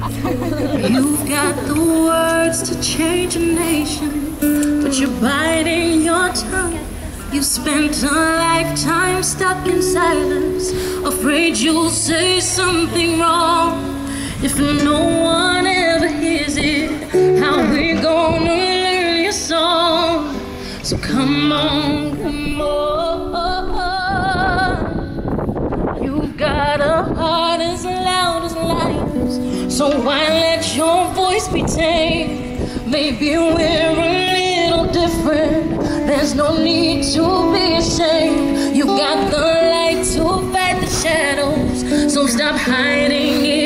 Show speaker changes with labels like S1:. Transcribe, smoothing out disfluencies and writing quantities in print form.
S1: You've got the words to change a nation, but you're biting your tongue. You spent a lifetime stuck in silence, afraid you'll say something wrong. If no one ever hears it, how we gonna learn your song? So come on, come on. You've got a heart as loud as lions, so why let your voice be tamed? Maybe we're a little different, there's no need to be ashamed. You got the light to fight the shadows, so stop hiding it.